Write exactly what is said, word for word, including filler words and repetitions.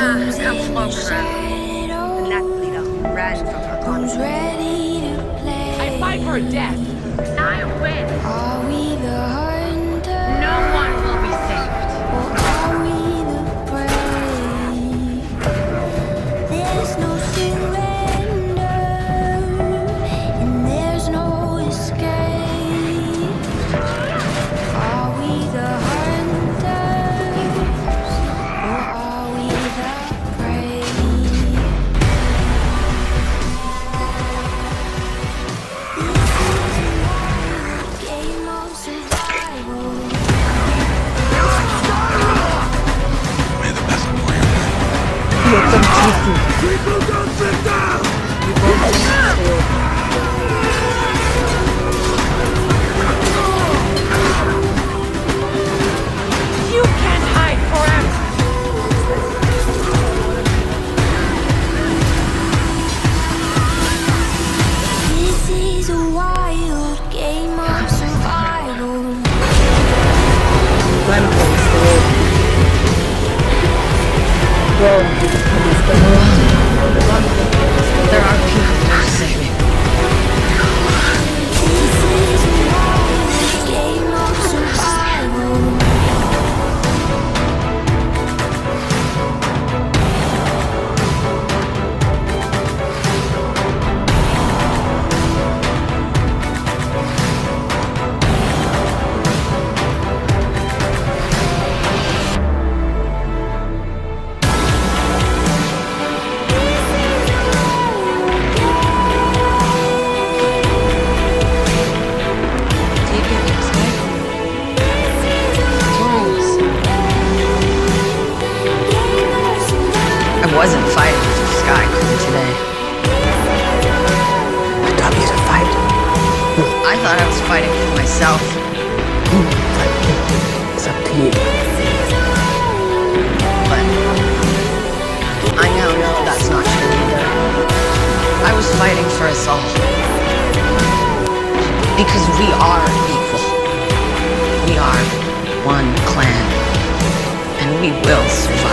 Uh, come closer. The neck bleed out red from her conscience. I fight for death. I win. Are we the hunter? No one will be saved. Or are we the prey? There's no surrender, and there's no escape. Are we the hunters, or are we the prey? This is a game of survival. May the best warrior win. You're completely. People don't sit down! You both just failed. You can't hide forever. This is a wild game of survival. I'm against the wall. Bro, against the wall. There are people to save me. This is a wild game of survival. I wasn't fighting for Sky Crew today. I taught you to fight. I thought I was fighting for myself. It's up to you. But I now know that's not true either. I was fighting for us all. Because we are equal. We are one clan. And we will survive.